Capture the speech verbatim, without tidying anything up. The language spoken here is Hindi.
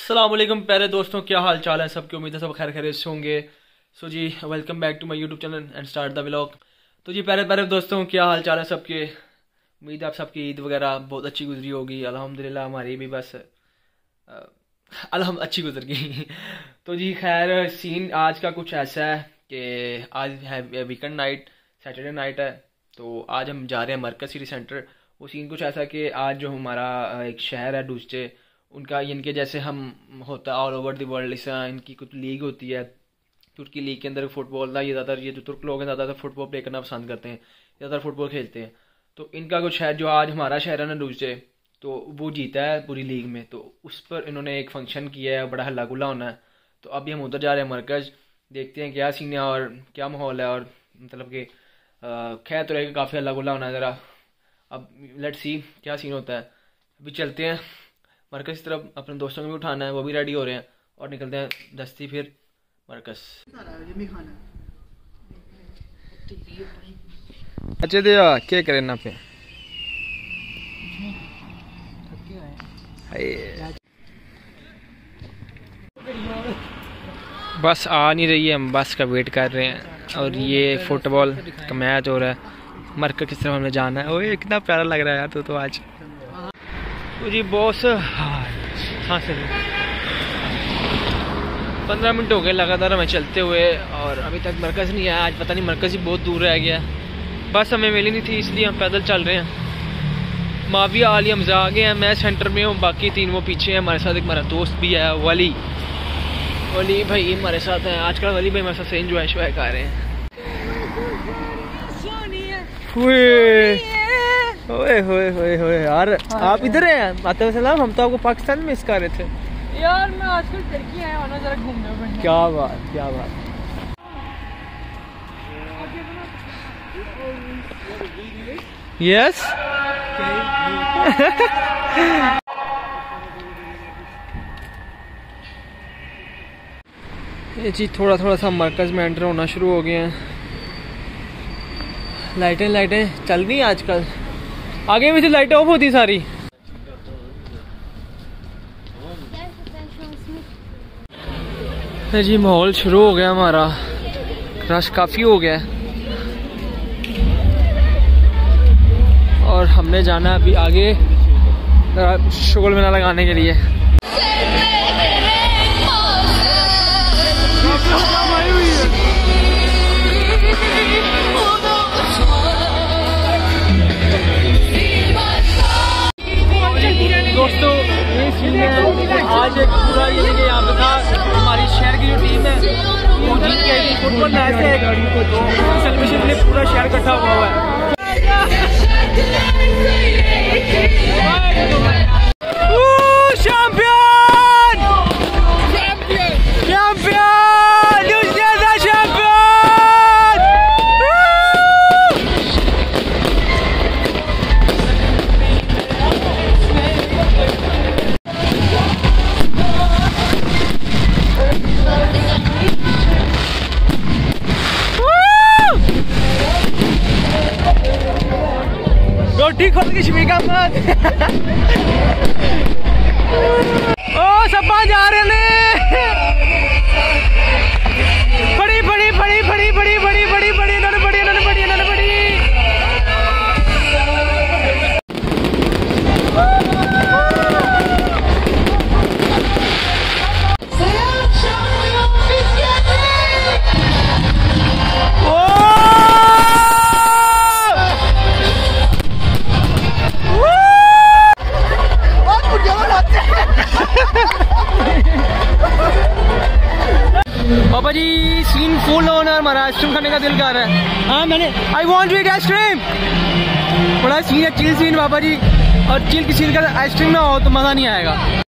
अस्सलाम वालेकुम प्यारे दोस्तों, क्या हाल चाल है सबकी। उम्मीद है सब खैर खैरियत से होंगे। सो जी welcome back to my YouTube channel and start the vlog. तो जी प्यारे प्यारे दोस्तों, क्या हाल चाल है सबके। उम्मीद है आप सबकी ईद वगैरह बहुत अच्छी गुजरी होगी। अल्हम्दुलिल्लाह हमारी भी बस अल्हम्द अच्छी गुजर गई। तो जी खैर सीन आज का कुछ ऐसा है कि आज है वीकेंड नाइट, सैटरडे नाइट है। तो आज हम जा रहे हैं मरकज़ सिटी सेंटर। वो सीन कुछ ऐसा कि आज जो हमारा एक शहर है डूस्टे, उनका इनके जैसे हम होता है ऑल ओवर द वर्ल्ड, इस इनकी कुछ लीग होती है। तुर्की लीग के अंदर फुटबॉल ना, ये ज़्यादातर ये जो तुर्क लोग हैं ज़्यादातर फुटबॉल प्ले करना पसंद करते हैं, ज़्यादातर फुटबॉल खेलते हैं। तो इनका कुछ है जो आज हमारा शहर है ना डूस्टे, तो वो जीता है पूरी लीग में। तो उस पर इन्होंने एक फंक्शन किया है, बड़ा हल्ला गुल्ला होना है। तो अभी हम उधर जा रहे हैं मरकज़, देखते हैं क्या सीन है और क्या माहौल है। और मतलब कि खैर तो रहेगा, काफ़ी हल्ला गुल्ला होना है ज़रा। अब लेट्स सी क्या सीन होता है। अभी चलते हैं मरकज़ की तरफ, अपने दोस्तों को भी उठाना है, वो भी रेडी हो रहे हैं और निकलते हैं दस्ती फिर मरकज़। अच्छा दिया क्या करें ना पे बस आ नहीं रही है, हम बस का वेट कर रहे हैं। और ये फुटबॉल का मैच हो रहा है, मरकज़ किस तरफ हमें जाना है। ओए कितना प्यारा लग रहा है यार तो, तो आज तो जी बॉस हाँ से पंद्रह मिनट हो गए लगातार हमें चलते हुए और अभी तक मरकज़ नहीं आया। आज पता नहीं मरकज़ ही बहुत दूर रह गया, बस हमें मिली नहीं थी इसलिए हम पैदल चल रहे हैं। माविया आली हमजा आ गए हैं, मैं सेंटर में हूँ, बाकी तीन वो पीछे हैं। हमारे साथ एक हमारा दोस्त भी है वली, वली भाई हमारे साथ हैं। आजकल वली भाई हमारे साथ से इंजॉय शॉय कर रहे हैं। ओए होए होए होए यार, आप इधर हैं। आते सलाम, हम तो आपको पाकिस्तान में मिस कर रहे थे यार। मैं आजकल टर्की आया हूं ना, जरा घूमने फिरने। क्या बात क्या बात। यस ये जी थोड़ा थोड़ा सा मरकज़ में एंटर होना शुरू हो गए हैं। लाइटें लाइटें चल रही हैं आजकल, आगे में से लाइटें ऑफ होती सारी। जी माहौल शुरू हो गया हमारा, रश काफ़ी हो गया और हमने जाना अभी आगे शुगल मेला लगाने के लिए। दोस्तों ये सीन है, आज एक पूरा ये कि यहाँ पे था हमारी शहर की जो टीम है वो जीत के आई थी फुटबॉल मैच है, तो सेलिब्रेशन में पूरा शहर इकट्ठा हुआ हुआ है। रोटी खोल के शिविका मत ओ सब जा रहे ने। बड़ी बड़ी बड़ी बड़ी बड़ी बड़ी बड़ी बड़ी इन्होंने बड़ी इन्होंने बड़ी इन्होंने बड़ी पापा जी सीन फुल ऑन है हमारा। आइसक्रीम खाने का दिल कर रहा है। हाँ मैंने I want to eat ice cream. बड़ा सीन है, चिल सीन पापा जी। और चिल की सीन का आइसक्रीम ना हो तो मज़ा नहीं आएगा।